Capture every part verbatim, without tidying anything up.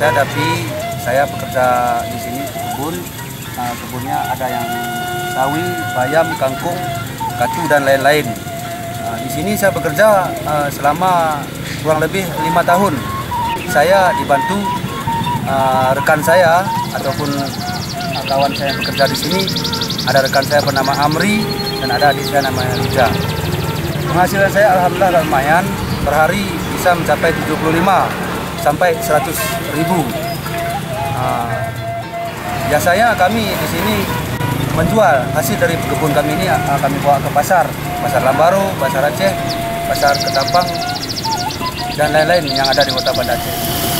Saya Dapi, saya bekerja di sini di kebun. Nah, kebunnya ada yang sawi, bayam, kangkung, katu dan lain-lain. Nah, di sini saya bekerja uh, selama kurang lebih lima tahun. Saya dibantu uh, rekan saya ataupun uh, kawan saya yang bekerja di sini. Ada rekan saya bernama Amri dan ada adik saya namanya Rija. Penghasilan saya alhamdulillah lumayan, per hari bisa mencapai tujuh puluh lima sampai seratus ribu. Uh, biasanya kami di sini menjual hasil dari kebun kami ini, uh, kami bawa ke pasar, pasar Lambaru, pasar Aceh, pasar Ketapang, dan lain-lain yang ada di Kota Banda Aceh.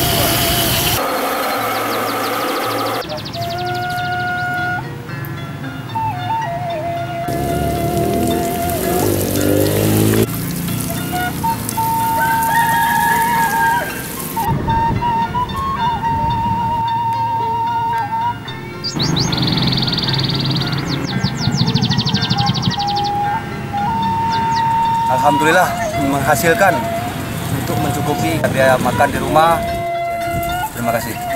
Alhamdulillah menghasilkan untuk mencukupi biaya makan di rumah. Terima kasih.